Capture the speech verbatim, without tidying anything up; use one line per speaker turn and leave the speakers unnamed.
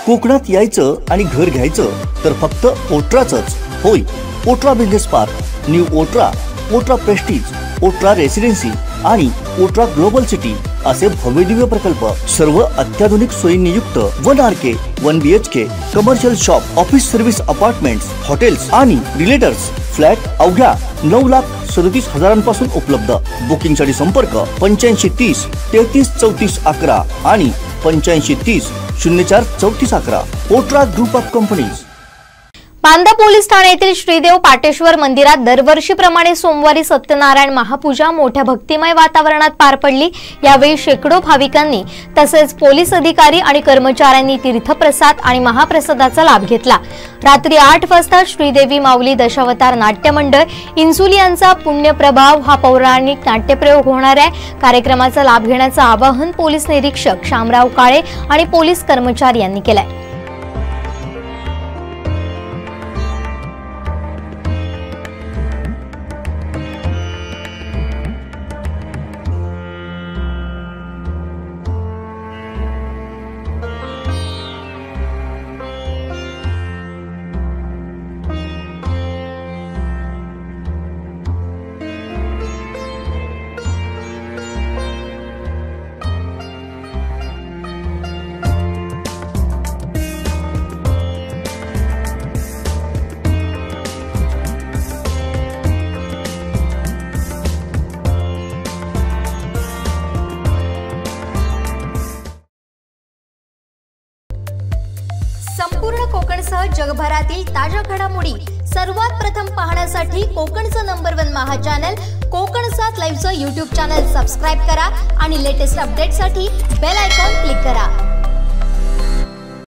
कोकणात यायचं आणि घर घ्यायचं तर फक्त ओट्राचंच. होय, Otra business park, new Otra, Otra prestige, Otra residency आणि ओट्रा ग्लोबल सिटी असे भव्यदिव्य प्रकल्प. सर्व अत्याधुनिक सोयींनी युक्त one R K, one B H K, commercial shop, office service apartments, hotels आणि रिलेटर्स फ्लॅट अवघ्या नऊ लाख सदतीस हजारांपासून उपलब्ध. बुकिंग साठी संपर्क पंच्याऐंशी तीस तेहतीस चौतीस अकरा आणि पंच्याऐंशी तीस शून्य चार चौतीस अकरा. Otra group of companies.
Banda police ठाण्यातील श्रीदेव पाटेश्वर मंदिरात दरवर्षीप्रमाणे सोमवारी सत्यनारायण महापूजा मोठ्या भक्तिमय वातावरणात पार पडली. यावेळी शेकडो भाविकांनी तसेच पोलीस अधिकारी आणि कर्मचाऱ्यांनी तीर्थप्रसाद आणि महाप्रसादाचा लाभ घेतला. रात्री आठ वाजता श्रीदेवी माऊली दशावतार नाट्य मंडळ इन्सुली यांचा पुण्यप्रभाव हा पौराणिक नाट्यप्रयोग होणार आहे. कार्यक्रमाचा लाभ घेण्याचं आवाहन पोलीस निरीक्षक शामराव काळे आणि पोलीस कर्मचारी यांनी केलंय. संपूर्ण कोकणसह जगभरातील ताज्या घडामोडी सर्वात प्रथम पाहण्यासाठी कोकणचं नंबर वन महा चॅनल कोकण सात लाईव्हचं यूट्यूब चॅनल सबस्क्राइब करा आणि लेटेस्ट अपडेटसाठी बेल आयकॉन क्लिक करा.